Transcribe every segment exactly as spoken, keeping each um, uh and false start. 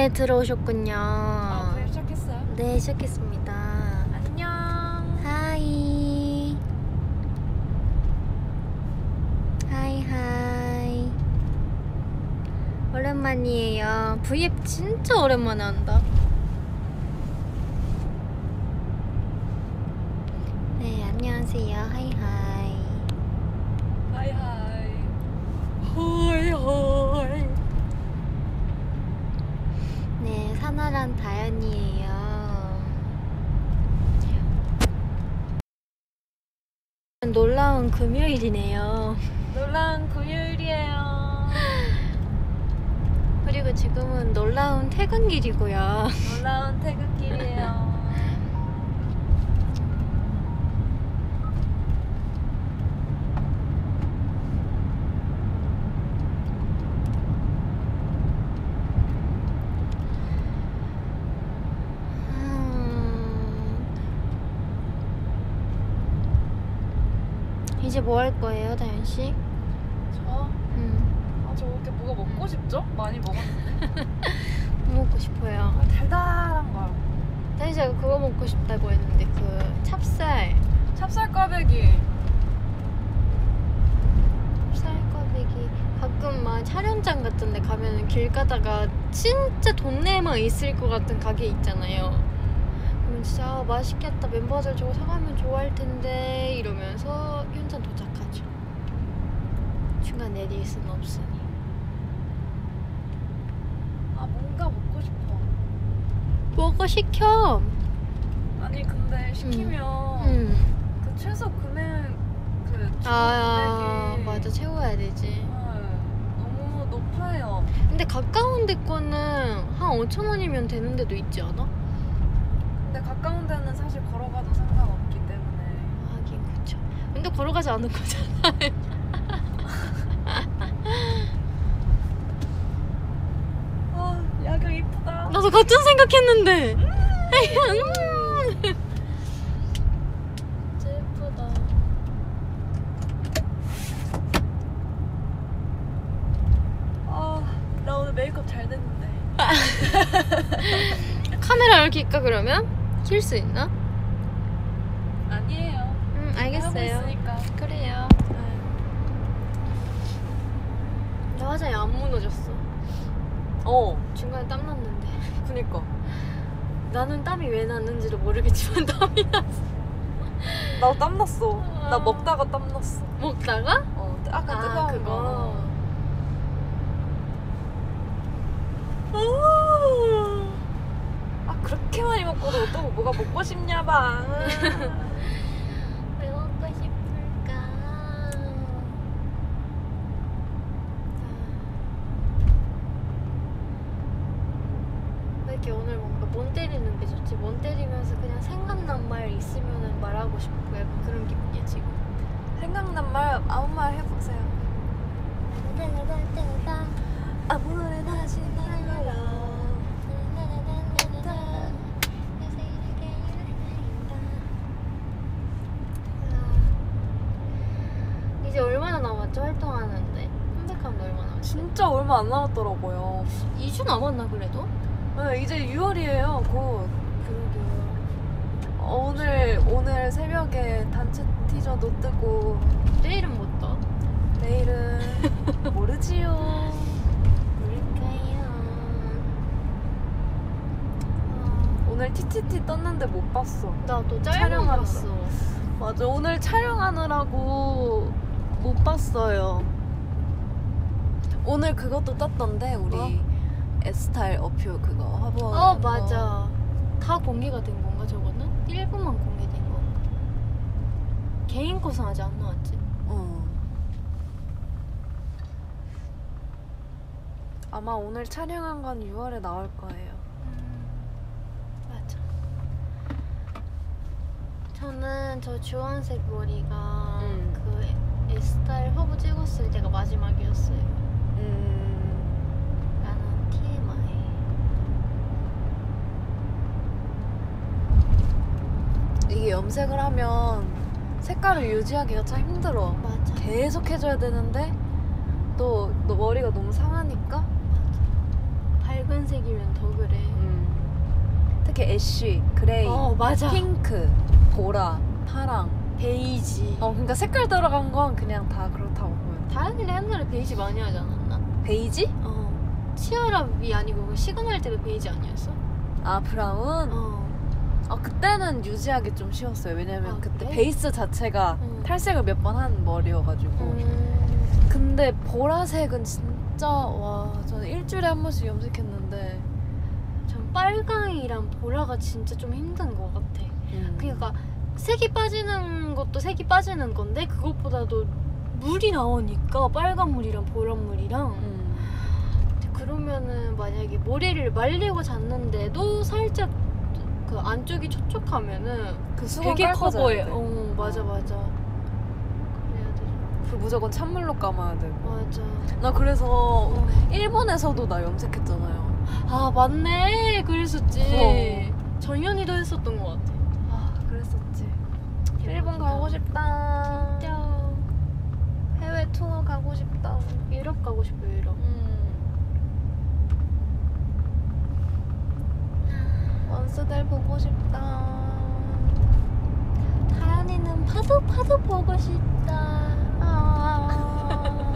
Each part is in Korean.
네, 들어오셨군요. 아, 그래 시작했어요? 네, 시작했습니다. 안녕. 하이. 하이 하이. 오랜만이에요. 브이앱 진짜 오랜만에 한다. 네, 안녕하세요. 하이 하이. 하이 하이. 하이 하이. 네, 사나란 다현이에요. 놀라운 금요일이네요. 놀라운 금요일이에요. 그리고 지금은 놀라운 퇴근길이고요. 놀라운 퇴근길이에요. 이제 뭐 할 거예요, 다현 씨? 저? 음. 아, 저 이렇게 뭐가 먹고 싶죠? 많이 먹었는데. 뭐 먹고 싶어요? 아, 달달한 거. 다현 씨가 그거 먹고 싶다고 했는데 그 찹쌀. 찹쌀 꽈배기. 찹쌀 꽈배기. 가끔 막 촬영장 같은 데 가면 길 가다가 진짜 돈내만 있을 것 같은 가게 있잖아요. 그러면 진짜 아, 맛있겠다. 멤버들 저거 사가면 좋아할 텐데 이러면서 현장 도착하죠. 중간 내릴 수는 없으니. 아, 뭔가 먹고 싶어. 먹어 시켜. 아니 근데 시키면 음. 그 최소 금액 그 주문 아, 금액이 맞아. 채워야 되지. 네, 너무 높아요. 근데 가까운 데 거는 한 오천 원이면 되는 데도 있지 않아? 근데 가까운 데는 사실 걸어가도 상관없기 때문에. 하긴 그쵸. 근데 걸어가지 않을 거잖아요. 아, 야경 이쁘다. 나도 같은 생각했는데. 음. 진짜 예쁘다. 아, 나 오늘 메이크업 잘 됐는데. 카메라 이렇게 있까 그러면? 킬 수 있나? 아니에요. 음, 하고 알겠어요. 있으니까. 그래요. 네. 나 화장이 안 무너졌어. 어, 중간에 땀 났는데. 그니까. 나는 땀이 왜 났는지도 모르겠지만 땀이 났어. 나도 땀 났어. 나 먹다가 땀 났어. 먹다가? 어, 아까 아, 뜨거운 그거. 거. 아, 그렇게 많이 먹고도 또 뭐가 먹고 싶냐 봐. 왜 먹고 싶을까? 왜 이렇게 오늘 뭔가 몬 때리는 게 좋지? 몬 때리면서 그냥 생각난 말 있으면 말하고 싶고 약간 그런 기분이야 지금. 생각난 말 아무 말 해보세요. 아무 노래나 다시 날려요. 이제 얼마나 남았죠? 활동하는데 컴백하는데 얼마나 남았지? 진짜 얼마 안 남았더라고요. 이 주 남았나 그래도? 네, 이제 유월이에요. 곧. 그러게요. 어, 오늘 오늘 새벽에 단체 티저도 뜨고 내일은 못 떠? 내일은 모르지요. 뭘까요? 오늘 티티티 떴는데 못 봤어. 나도 짧은 촬영하느라. 봤어. 맞아, 오늘 촬영하느라고 못 봤어요. 오늘 그것도 떴던데 우리 뭐? 에스타일 어퓨 그거 화보. 어 맞아. 다 공개가 된 건가 저거는? 일부만 공개된 건가? 개인 컷은 아직 안 나왔지? 어. 아마 오늘 촬영한 건 유월에 나올 거예요. 맞아. 저는 저 주황색 머리가 음. 그 에스타일 화보 찍었을 때가 마지막이었어요. 음. 라는 티엠아이. 이게 염색을 하면 색깔을 유지하기가 참 힘들어. 맞아. 계속 해줘야 되는데 또 너 머리가 너무 상하니까. 발 밝은색이면 더 그래. 음. 특히 애쉬, 그레이, 어 맞아. 핑크, 보라, 파랑, 베이지. 어 그러니까 색깔 들어간 건 그냥 다 그렇다고 보면 돼. 다현이는 옛날에 베이지 많이 하지 않았나? 베이지? 어. 치아랍이 아니고 시그널 때도 베이지 아니었어? 아 브라운? 어. 아 그때는 유지하기 좀 쉬웠어요. 왜냐면 아, 그때 그래? 베이스 자체가 응. 탈색을 몇 번 한 머리여가지고. 음. 근데 보라색은 진짜 와 저는 일주일에 한 번씩 염색했는데. 전 빨강이랑 보라가 진짜 좀 힘든 것 같아. 음. 그러니까 색이 빠지는 것도 색이 빠지는 건데 그것보다도 물이 나오니까 빨간 물이랑 보란 물이랑 음. 그러면은 만약에 머리를 말리고 잤는데도 살짝 그 안쪽이 촉촉하면은 그 수건 되게 깔고 자야 커보여. 돼. 어 맞아 맞아. 그래야 돼. 그 무조건 찬물로 감아야 되고. 맞아. 나 그래서 어. 일본에서도 나 염색했잖아요. 아 맞네. 그랬었지. 어. 정연이도 했었던 것 같아. 아 그랬었지. 일본 대박이다. 가고 싶다. 진짜 해외 투어 가고 싶다. 유럽 가고 싶어 유럽. 음. 원수들 보고 싶다. 다현이는 파도 파도 보고 싶다. 아.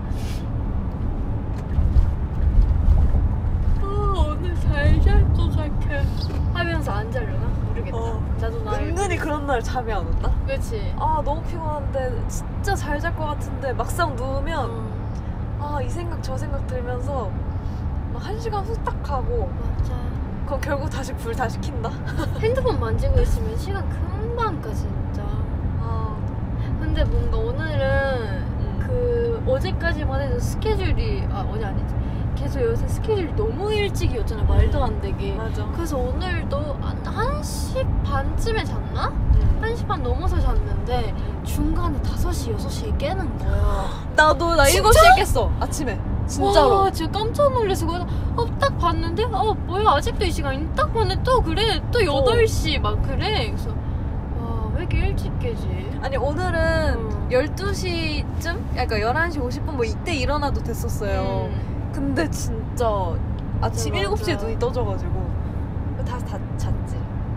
어, 오늘 잘 잘 것 같아. 하면서 안 자려나? 모르겠다. 어. 나도 나 은근히 그런 날 잠이 안 온다. 그렇지. 아 너무 피곤한데 진짜 잘 잘 것 같은데 막상 누우면 어, 아 이 생각 저 생각 들면서 막 한 시간 후딱 가고 맞아. 그럼 결국 다시 불 다시 킨다. 핸드폰 만지고 있으면 시간 금방 가 진짜. 아, 근데 뭔가 오늘은 음. 그 어제까지만 해도 스케줄이 아 어제 아니지. 계속 요새 스케줄이 너무 일찍이었잖아. 말도 안 되게. 맞아. 그래서 오늘도 한, 한 시 반쯤에 잤나? 음. 한 시 반 넘어서 잤는데 중간에 다섯 시, 여섯 시에 깨는 거야. 나도 나 진짜? 일곱 시에 깼어 아침에 진짜로. 와, 진짜 깜짝 놀라서 그래서 어, 딱 봤는데 어 뭐야 아직도 이 시간이 딱 봤는데 또 그래 또 여덟 시 막 그래. 그래서 와 왜 이렇게 일찍 깨지? 아니 오늘은 음. 열두 시쯤? 그러니까 열한 시 오십 분 뭐 이때 일어나도 됐었어요. 음. 근데 진짜 아침 맞아, 일곱 시에 맞아. 눈이 떠져가지고 다시 다 잤지.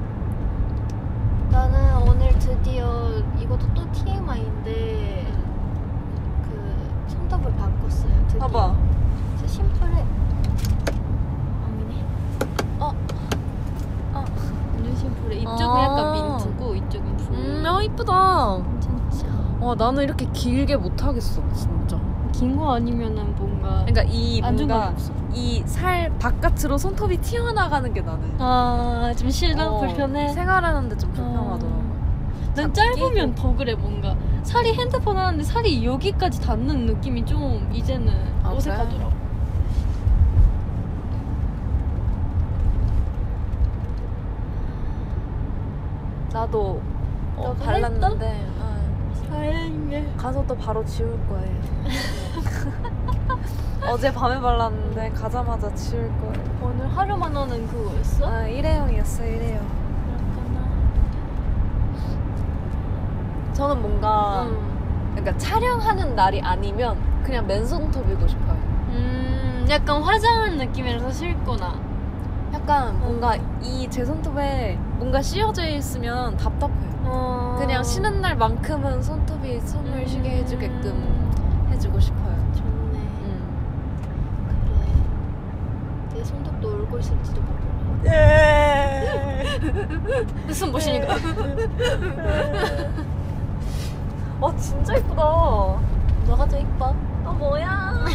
나는 오늘 드디어 이것도 또 티엠아이인데 그 손톱을 바꿨어요. 드디어. 봐봐. 진짜 심플해. 아니네. 어. 어. 완전 심플해. 이쪽은 아. 약간 민트고 이쪽은 블루. 음, 아 이쁘다. 진짜. 와 나는 이렇게 길게 못 하겠어 진짜. 긴 거 아니면은 뭔가 그러니까 이 안정감 뭔가 없어. 이 살 바깥으로 손톱이 튀어나가는 게 나는. 아좀 싫어 어, 불편해. 생활하는데 좀 불편하더라고. 난 잡기 짧으면 끼고. 더 그래 뭔가 살이 핸드폰 하는데 살이 여기까지 닿는 느낌이 좀 이제는 아, 그래? 어색하더라고. 나도 어, 너도 발랐는데 어, 다행이네. 가서 또 바로 지울 거예요. 어제 밤에 발랐는데 가자마자 지울 거예요. 오늘 하루만 하는 그거였어? 아 일회용이었어 일회용. 그렇구나. 저는 뭔가 응. 그러니까 촬영하는 날이 아니면 그냥 맨손톱이고 싶어요. 음 약간 화장한 느낌이라서 싫구나. 약간 뭔가 이 제 손톱에 뭔가 씌어져 있으면 답답해요. 어... 그냥 쉬는 날만큼은 손톱이 숨을 쉬게 음. 해주게끔 해주고 싶어요. 좋네. 음. 그래. 내 손톱도 울고 있을지도 몰라. 예. 무슨 멋이니까. 와 진짜 이쁘다. 너가 더 이뻐. 아 뭐야?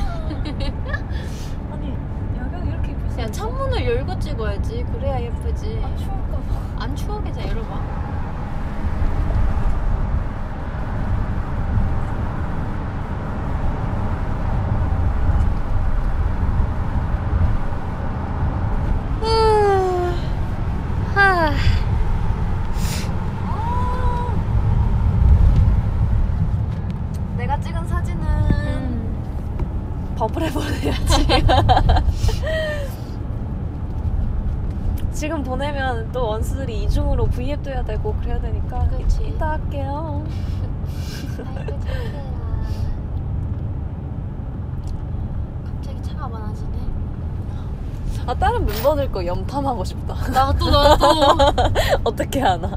아니 야경 이렇게 이쁠 수 야 있어? 창문을 열고 찍어야지. 그래야 예쁘지. 아 추울까봐. 안 추워 괜찮아. 열어봐. 하. 내가 찍은 사진은 음. 버블에 보내야지. 지금 보내면 또 원수들이 이중으로 브이앱도 해야 되고 그래야 되니까 그치. 이따 할게요. 아이고 착해라. 갑자기 차가 많아지네. 아 다른 멤버들 거 염탐하고 싶다. 나도 나도. 어떻게 하나?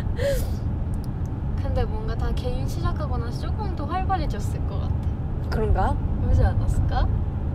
근데 뭔가 다 개인 시작하고 나서 조금 더 활발해졌을 것 같아. 그런가? 그러지 않았을까?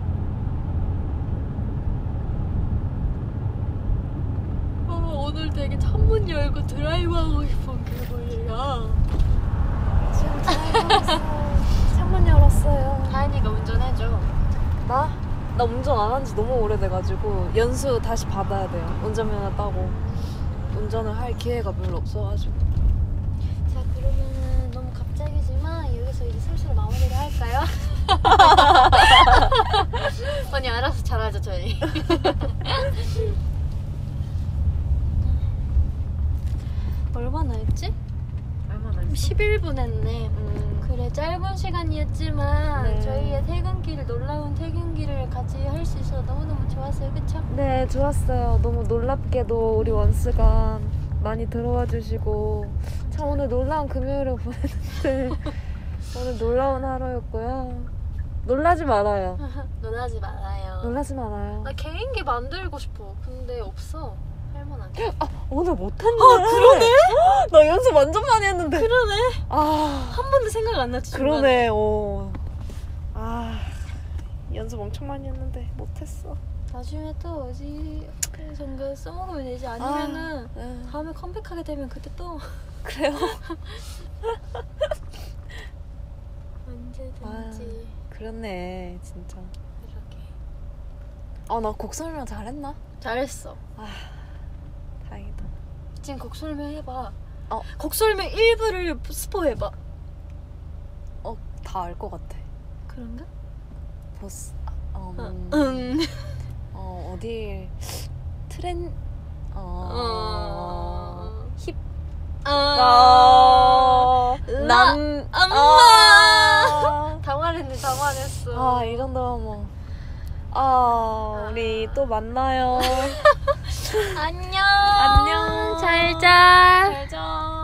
어, 오늘 되게 창문 열고 드라이브 하고 싶은 그거예요. 지금 잘 창문 열었어요. 다현이가 운전해줘. 나? 나 운전 안 한 지 너무 오래돼가지고 연수 다시 받아야 돼요. 운전면허 따고 운전을 할 기회가 별로 없어가지고. 자, 그러면은 너무 갑자기지만 여기서 이제 슬슬 마무리를 할까요? 아니, 알아서 잘하죠 저희. 얼마나 했지? 얼마나 했어? 십일 분 했네. 음, 그래, 짧은 시간이었지만 네. 저희의 퇴근길, 놀라운 퇴근길을 같이 할 수 있어서 너무너무 좋았어요. 그쵸? 네, 좋았어요. 너무 놀랍게도 우리 원스가 많이 들어와 주시고 참 오늘 놀라운 금요일을 보냈는데 오늘 놀라운 하루였고요. 놀라지 말아요. 놀라지 말아요. 놀라지 말아요. 나 개인기 만들고 싶어. 근데 없어. 할만하게. 아, 오늘 못했네. 아, 그러네? 나 연습 완전 많이 했는데. 그러네. 아, 한 번도 생각 안 났지. 그러네. 어. 아, 연습 엄청 많이 했는데 못했어. 나중에 또 어디 정도 써먹으면 되지. 아니면은 아, 네. 다음에 컴백하게 되면 그때 또 그래요? 언제든지. 그렇네, 진짜. 그러게. 아, 나 곡 설명 잘했나? 잘했어. 아, 다행이다. 지금 곡 설명해봐. 어. 곡 설명 일부를 스포해봐. 어, 다 알 것 같아. 그런가? 보스. 아, 어, 음, 응. 어, 어디 트렌 어, 어. 힙. 아. 어, 남. 엄마. 아, 당황했네, 당황했어. 아, 이 정도면 뭐. 아, 우리 또 만나요. 안녕. 안녕. 잘 자. 잘 자.